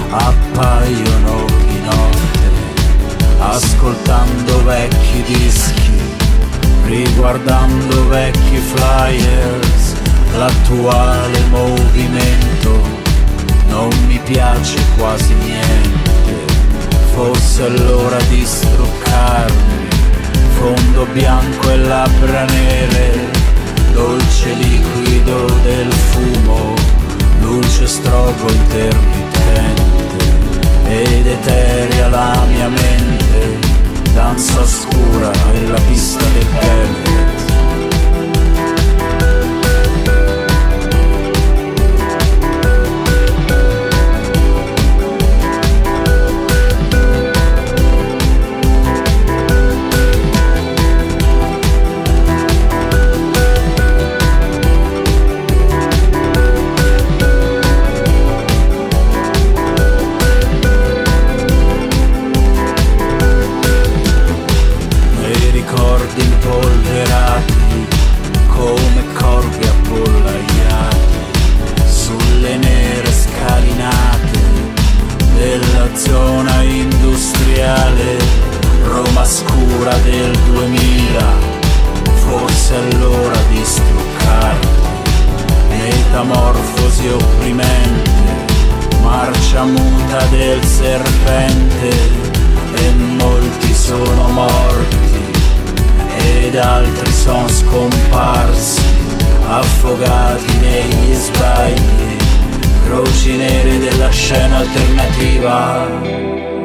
appaiono di notte, ascoltando vecchi dischi, riguardando vecchi flyers. L'attuale movimento non mi piace quasi niente, forse è l'ora di struccarmi, fondo bianco e labbra nere, dolce liquido del fumo, luce strobo intermittente, ed eterea la mia mente, danza oscura e la pista del velvet. Impolverati come corpi appollaiati sulle nere scalinate della zona industriale, Roma scura del 2000, forse è l'ora di struccarti, metamorfosi opprimente, marcia muta del serpente, e molti sono morti ed altri sono scomparsi, affogati negli sbagli, croci nere della scena alternativa.